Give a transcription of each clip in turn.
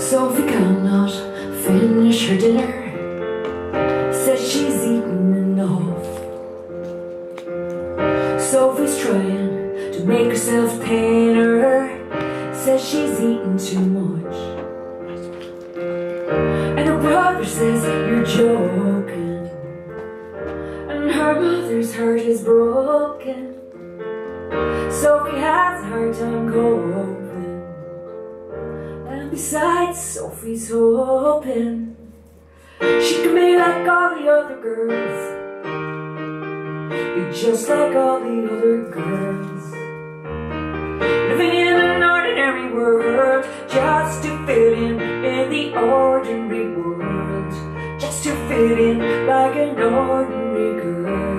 Sophie cannot finish her dinner, says she's eaten enough. Sophie's trying to make herself thinner, says she's eaten too much. And her brother says you're joking, and her mother's heart is broken. Sophie has a hard time coping, and besides, Sophie's hoping she can be like all the other girls, be just like all the other girls, living in an ordinary world, just to fit in the ordinary world, just to fit in like an ordinary girl.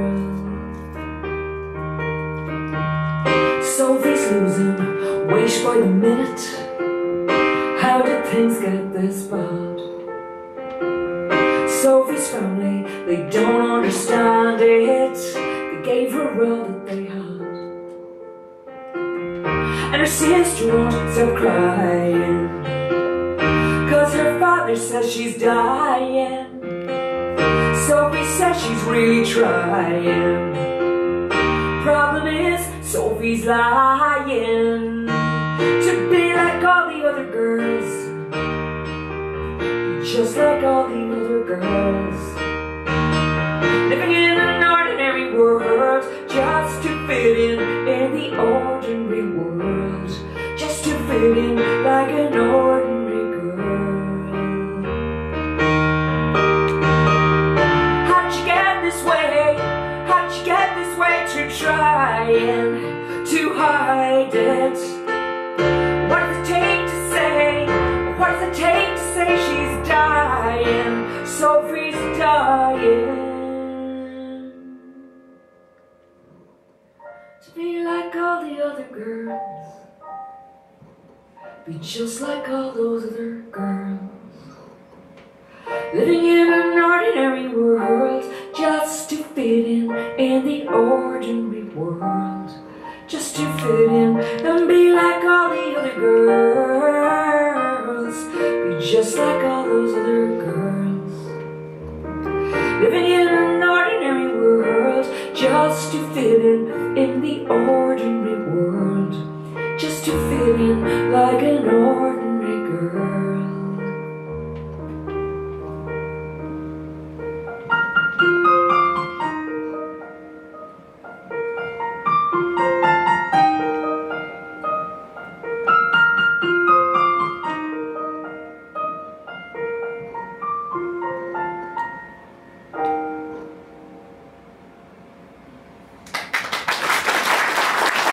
Sophie's losing weight by the minute. How did things get this bad? Sophie's family, they don't understand it. They gave her all that they had, and her sister won't stop crying, 'cause her father says she's dying. Sophie says she's really trying. Problem is, Sophie's lying to be like all the other girls, just like all the other girls, living in an ordinary world, just to fit in the ordinary world, just to fit in like an ordinary girl. How'd you get this way? How'd you get this way to trying to hide it? What does it take to say? What does it take to say she's dying? Sophie's dying to be like all the other girls, be just like all those other girls, living in an ordinary world, just to fit in the ordinary world, just to fit in and be like all the other girls, be just like all those other girls.